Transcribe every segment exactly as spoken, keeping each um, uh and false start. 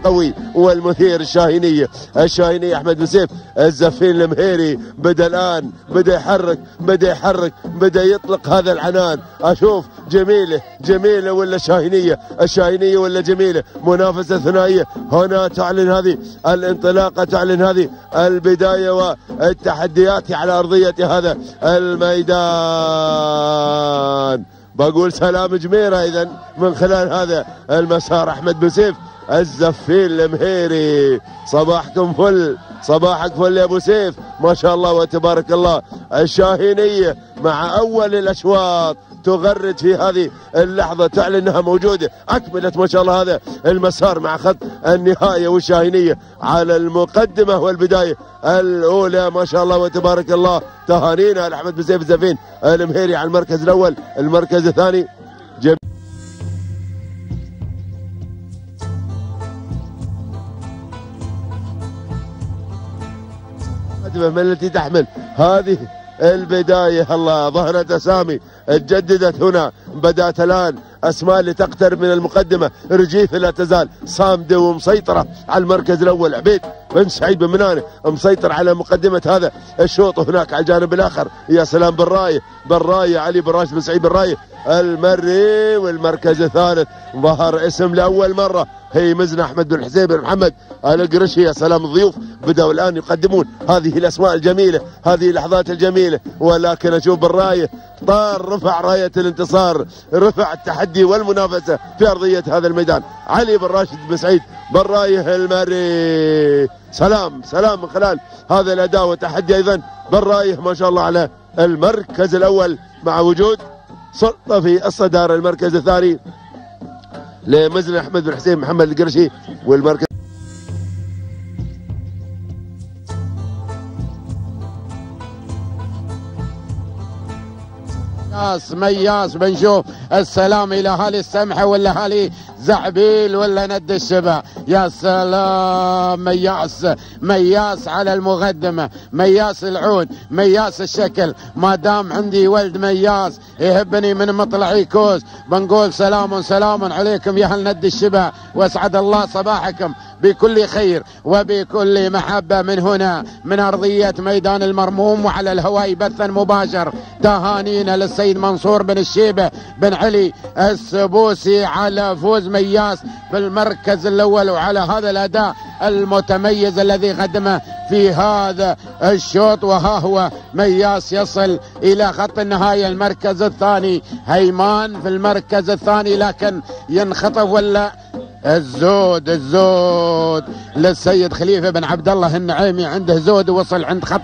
القوي والمثير الشاهينية. الشاهينية أحمد بن سيف. الزفين المهيري بدأ الآن بدأ يحرك بدأ يحرك بدأ يطلق هذا العنان. أشوف جميلة جميلة ولا شاهينية، الشاهينية ولا جميلة، منافسة ثنائية. هنا تعلن هذه الانطلاقة، تعلن هذه البداية والتحديات على أرضية هذا الميدان. بقول سلام جميرة إذن من خلال هذا المسار. أحمد بن سيف الزفين المهيري، صباحكم فل، صباحك فل يا ابو سيف، ما شاء الله وتبارك الله. الشاهينية مع اول الاشواط تغرد في هذه اللحظة، تعلن انها موجودة، اكملت ما شاء الله هذا المسار مع خط النهاية، والشاهينية على المقدمة والبداية الاولى ما شاء الله وتبارك الله. تهانينا لاحمد بن سيف الزفين المهيري على المركز الاول. المركز الثاني جميل. من التي تحمل هذه البداية. الله، ظهرت أسامي تجددت هنا، بدأت الآن أسماء اللي تقترب من المقدمة. رجيف لا تزال صامدة ومسيطرة على المركز الأول. عبيد بن سعيد بن منانة مسيطر على مقدمة هذا الشوط. هناك على الجانب الآخر يا سلام بالراية بالراية علي بن راشد بن سعيد بالراية المري. والمركز الثالث ظهر اسم لأول مرة، هي مزنة أحمد بن حسين بن محمد القرشي. يا سلام، الضيوف بدأوا الآن يقدمون هذه الأسماء الجميلة، هذه اللحظات الجميلة. ولكن أشوف بالراية طار، رفع راية الانتصار، رفع التحدي والمنافسة في أرضية هذا الميدان. علي بن راشد بن سعيد بالراية المري. سلام سلام من خلال هذا الأداء والتحدي أيضا بالراية ما شاء الله على المركز الأول، مع وجود سلطة في الصدارة. المركز الثاني لمزنة أحمد بن حسين محمد القرشي. والمركز مياس مياس بنشوف السلام الى اهالي السمحه ولا اهالي زعبيل ولا ند الشبع. يا سلام، مياس مياس على المقدمه، مياس العود، مياس الشكل. ما دام عندي ولد مياس يهبني من مطلعي كوز، بنقول سلام سلام عليكم يا اهل ند الشبع، واسعد الله صباحكم بكل خير وبكل محبه من هنا من ارضيه ميدان المرموم، وعلى الهواء بثا مباشر. تهانينا للسيد منصور بن الشيبه بن علي السبوسي على فوز مياس بالمركز الاول، وعلى هذا الاداء المتميز الذي قدمه في هذا الشوط. وها هو مياس يصل الى خط النهايه. المركز الثاني هيمان في المركز الثاني، لكن ينخطف ولا الزود الزود للسيد خليفه بن عبد الله النعيمي، عنده زود ووصل عند خط.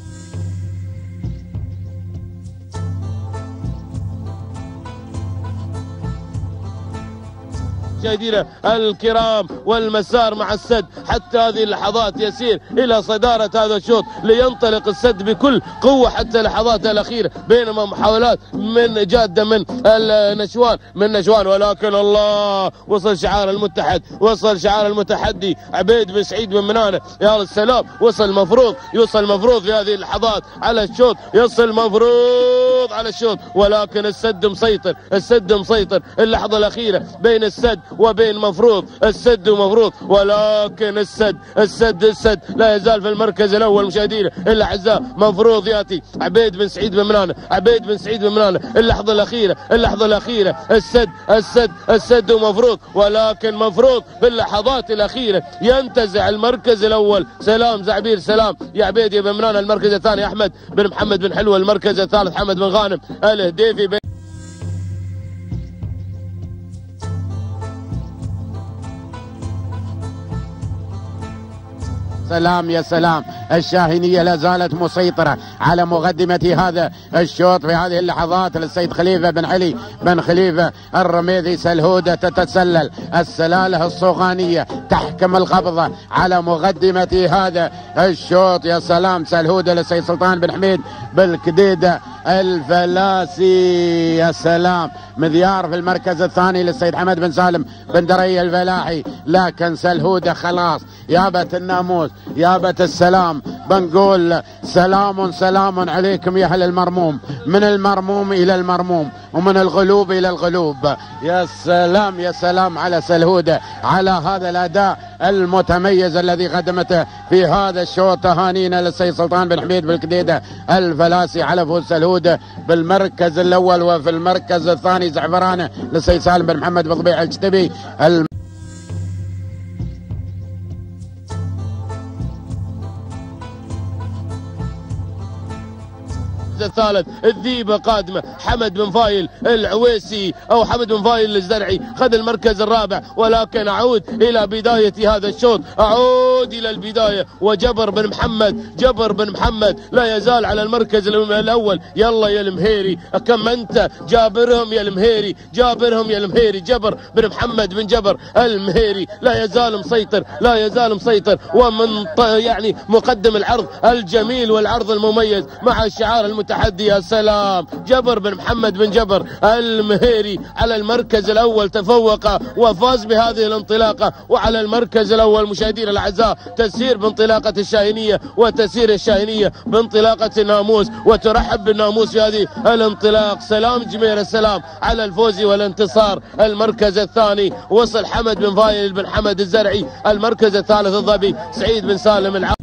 مشاهدينا الكرام، والمسار مع السد حتى هذه اللحظات يسير الى صداره هذا الشوط، لينطلق السد بكل قوه حتى اللحظات الاخيره، بينما محاولات من جاده من النشوان من نشوان. ولكن الله، وصل شعار المتحد، وصل شعار المتحدي عبيد بن سعيد بن منانة. يا السلام، وصل مفروض يوصل مفروض في هذه اللحظات على الشوط، يصل مفروض على الشوط. ولكن السد مسيطر، السد مسيطر. اللحظه الاخيره بين السد وبين مفروض، السد ومفروض. ولكن السد السد السد لا يزال في المركز الاول مشاهدينا الاعزاء. مفروض ياتي عبيد بن سعيد بن منانة، عبيد بن سعيد بن منانة. اللحظه الاخيره اللحظه الاخيره السد السد السد ومفروض. ولكن مفروض باللحظات الاخيره ينتزع المركز الاول. سلام زعبير، سلام يا عبيد يا بن منانة. المركز الثاني احمد بن محمد بن حلوه. المركز الثالث حمد بن غانم الهديفي. سلام يا سلام، الشاهينية لا زالت مسيطرة على مقدمة هذا الشوط في هذه اللحظات. للسيد خليفة بن علي بن خليفة الرميذي. سلهودة تتسلل، السلالة الصوغانية تحكم القبضة على مقدمة هذا الشوط. يا سلام، سلهودة للسيد سلطان بن حميد بالكديدة الفلاسي. يا سلام، مذيار في المركز الثاني للسيد حمد بن سالم بن دري الفلاحي. لكن سلهودة خلاص يابت الناموس، يابت السلام، بنقول سلام سلام عليكم يا أهل المرموم، من المرموم إلى المرموم ومن الغلوب إلى الغلوب. يا سلام يا سلام على سلهودة، على هذا الأداء المتميز الذي قدمته في هذا الشوط. تهانينا للسيد سلطان بن حميد بالكديدة الفلاسي على فوز سلهودة بالمركز الأول، وفي المركز الثاني زعفرانة للسيد سالم بن محمد بضبيع الجتبي. الثالث الذيبة قادمة، حمد بن فايل العويسي أو حمد بن فايل الزرعي خذ المركز الرابع. ولكن أعود إلى بداية هذا الشوط، أعود إلى البداية، وجبر بن محمد جبر بن محمد لا يزال على المركز الأول. يلا يا المهيري، كم أنت جابرهم يا المهيري، جابرهم يا المهيري. جبر بن محمد بن جبر المهيري لا يزال مسيطر، لا يزال مسيطر، ومن يعني مقدم العرض الجميل والعرض المميز مع الشعار المتحدي. يا سلام، جبر بن محمد بن جبر المهيري على المركز الأول تفوق وفاز بهذه الانطلاقة. وعلى المركز الأول مشاهدينا الأعزاء تسير بانطلاقة الشاهينية، وتسير الشاهينية بانطلاقة الناموس، وترحب بالناموس في هذه الانطلاق. سلام جميل السلام على الفوز والانتصار. المركز الثاني وصل حمد بن فايل بن حمد الزرعي. المركز الثالث الظبي سعيد بن سالم الع...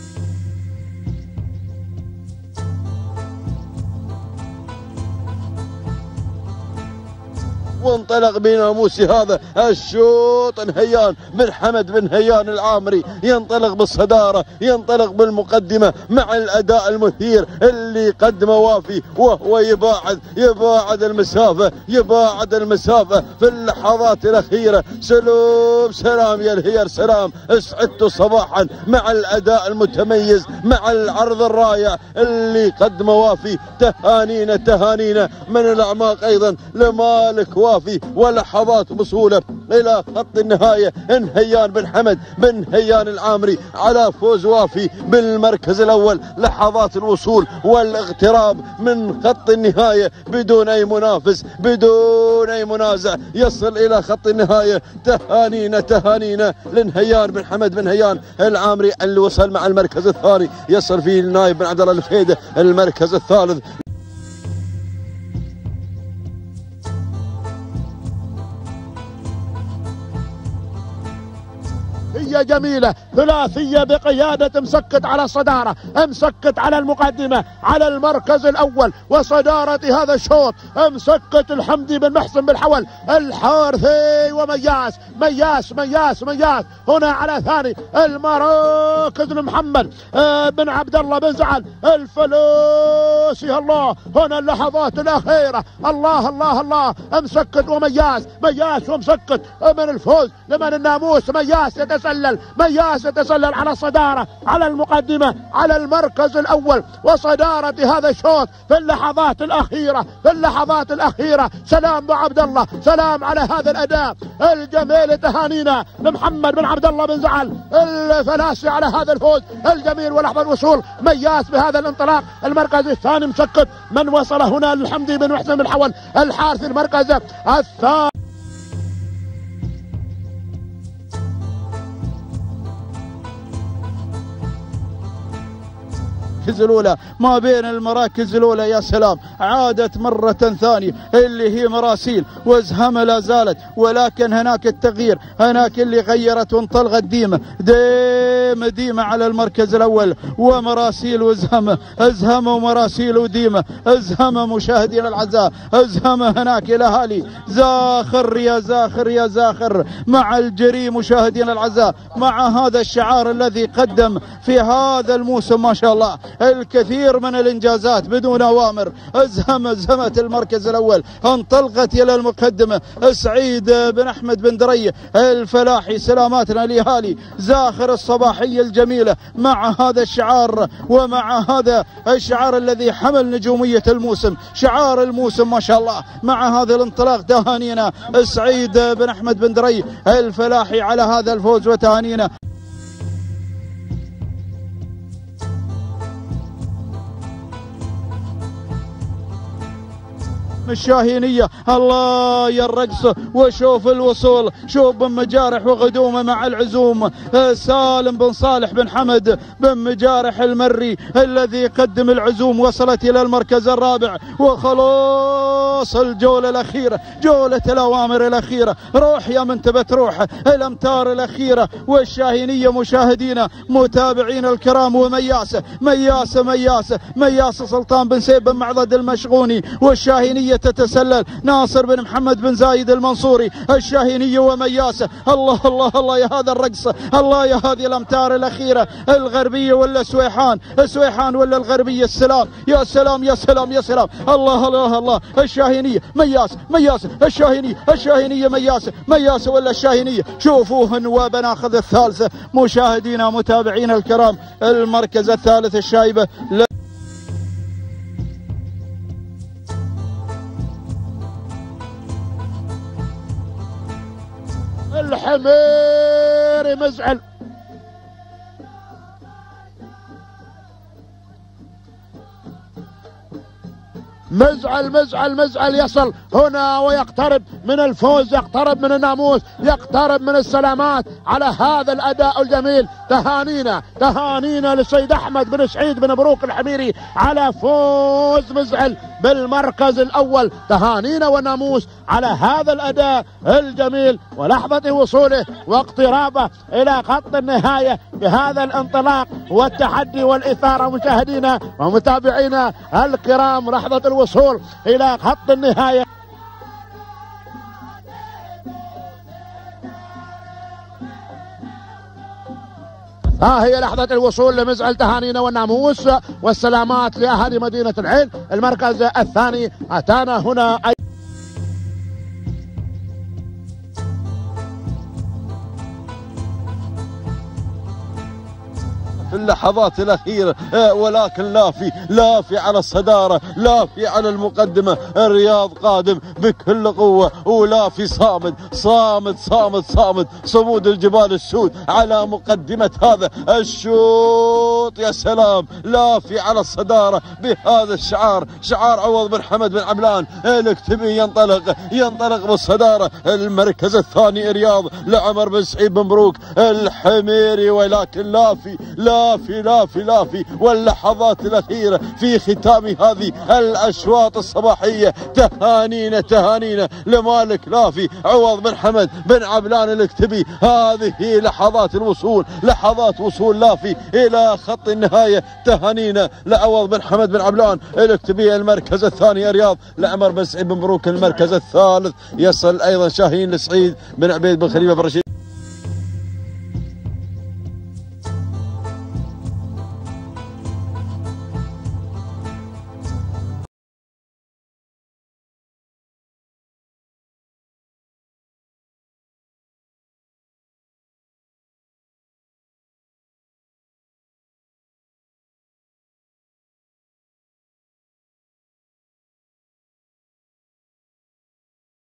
وانطلق بناموسي هذا الشوط. نهيان بن حمد بن هيان العامري ينطلق بالصدارة، ينطلق بالمقدمة مع الأداء المثير اللي قدمه وافي، وهو يباعد يباعد المسافة يباعد المسافة في اللحظات الأخيرة. سلوم سلام يا الهير، سلام اسعدت صباحا مع الأداء المتميز، مع العرض الرائع اللي قدمه وافي. تهانينا تهانينا من الأعماق أيضا لمالك وافي، ولحظات وصوله إلى خط النهاية. نهيان بن حمد بن هيان العامري على فوز وافي بالمركز الأول. لحظات الوصول والاغتراب من خط النهاية بدون أي منافس، بدون أي منازع، يصل إلى خط النهاية. تهانينا تهانينا لنهيان بن حمد بن هيان العامري اللي وصل مع المركز الثاني. يصل فيه النايب بن عبد الله الفهيدة المركز الثالث. هي جميلة ثلاثية بقيادة مسكت على الصدارة، مسكت على المقدمة على المركز الأول وصدارة هذا الشوط. مسكت الحمدي بن محسن بالحول الحارثي ومياس مياس مياس مياس هنا على ثاني المراكز محمد بن عبد الله بن زعل الفلوسي. الله هنا اللحظات الأخيرة، الله الله الله، مسكت ومياس مياس ومسكت من الفوز لمن الناموس. مياس يتسلل مياس يتسلل على الصدارة على المقدمة على المركز الأول وصدارة هذا الشوط في اللحظات الأخيرة في اللحظات الأخيرة. سلام ابو عبد الله، سلام على هذا الأداء الجميل. تهانينا لمحمد بن عبد الله بن زعل الفلاسي على هذا الفوز الجميل ولحظة الوصول. مياس بهذا الانطلاق المركز الثاني مسكت. من وصل هنا للحمدي بن محسن بن حول الحارثي المركز الثاني. المراكز الأولى ما بين المراكز الأولى. يا سلام، عادت مرة ثانية اللي هي مراسيل وازهمة لا زالت، ولكن هناك التغيير، هناك اللي غيرت وانطلقت ديمة ديمة ديمة على المركز الأول، ومراسيل وازهمة ازهمة ومراسيل وديمة ازهمة. مشاهدينا الأعزاء ازهمة هناك الأهالي زاخر يا زاخر يا زاخر مع الجري. مشاهدينا الأعزاء مع هذا الشعار الذي قدم في هذا الموسم ما شاء الله الكثير من الإنجازات بدون أوامر. ازهم ازهمت المركز الأول، انطلقت إلى المقدمة سعيد بن أحمد بن دري الفلاحي. سلاماتنا لأهالي زاخر الصباحية الجميلة مع هذا الشعار ومع هذا الشعار الذي حمل نجومية الموسم، شعار الموسم ما شاء الله. مع هذا الانطلاق تهانينا سعيد بن أحمد بن دري الفلاحي على هذا الفوز، وتهانينا الشاهينية. الله يا الرقص وشوف الوصول، شوف بن مجارح وغدومه مع العزوم سالم بن صالح بن حمد بن مجارح المري الذي قدم العزوم، وصلت إلى المركز الرابع وخلاص الجولة الأخيرة، جولة الأوامر الأخيرة. روح يا منتبه روح، الأمتار الأخيرة والشاهينية مشاهدينا متابعين الكرام. ومياسة مياسة مياسة مياسة سلطان بن سيف بن معضد المشغوني، والشاهينية تتسلل ناصر بن محمد بن زايد المنصوري. الشاهينية ومياسة، الله الله الله يا هذا الرقص، الله يا هذه الأمتار الأخيرة. الغربية ولا سويحان، سويحان ولا الغربية. السلام يا سلام يا سلام يا سلام، الله الله الله. الشاهينية مياسة مياسة، الشاهينية الشاهينية مياسة مياسة ولا الشاهينية. شوفوهن وبناخذ الثالثة مشاهدينا متابعينا الكرام. المركز الثالث الشايبة الحميري مزعل، مزعل مزعل مزعل يصل هنا ويقترب من الفوز، يقترب من الناموس، يقترب من السلامات على هذا الأداء الجميل. تهانينا تهانينا للسيد أحمد بن سعيد بن مبروك الحميري على فوز مزعل بالمركز الأول. تهانينا والناموس على هذا الأداء الجميل ولحظة وصوله واقترابه إلى خط النهاية بهذا الانطلاق والتحدي والإثارة. مشاهدينا ومتابعينا الكرام، لحظة الوصول إلى خط النهاية. ها هي لحظة الوصول لمزعل. تهانينا والناموس والسلامات لأهالي مدينة العين. المركز الثاني أتانا هنا أي في اللحظات الأخيرة، ولكن لافي لافي على الصدارة، لافي على المقدمة. الرياض قادم بكل قوة، ولافي صامد صامد صامد صامد. صمود الجبال السود على مقدمة هذا الشوط. يا سلام، لافي على الصدارة بهذا الشعار، شعار عوض بن حمد بن عبلان الكتبي. ينطلق ينطلق بالصدارة. المركز الثاني رياض لعمر بن سعيد بن مبروك الحميري، ولكن لافي لافي لافي لافي. واللحظات الأخيرة في ختام هذه الأشواط الصباحية. تهانينا تهانينا لمالك لافي عوض بن حمد بن عبلان الكتبي. هذه لحظات الوصول، لحظات وصول لافي إلى خط النهاية. تهانينا لعوض بن حمد بن عبلان الكتبي. المركز الثاني رياض لعمر بن سعيد بن مبروك. المركز الثالث يصل أيضا شاهين لسعيد بن عبيد بن خليفة بن رشيد.